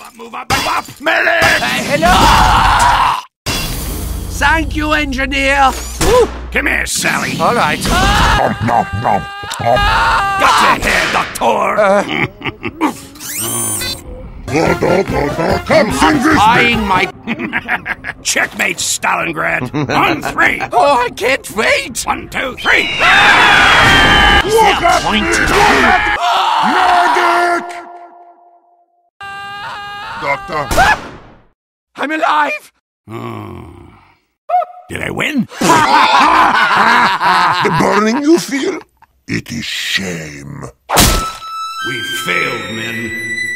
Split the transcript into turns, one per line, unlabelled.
Move up, Medic!
Hello! Thank you, engineer. Woo.
Come here, Sally.
All right.
Got your hair, doctor.
Come sing this
Eyeing my...
Checkmate, Stalingrad. On 3.
Oh, I can't wait.
1, 2, 3.
Walk up! Medic! Doctor.
I'm alive.
Did I win?
The burning you feel? It is shame.
We failed, men.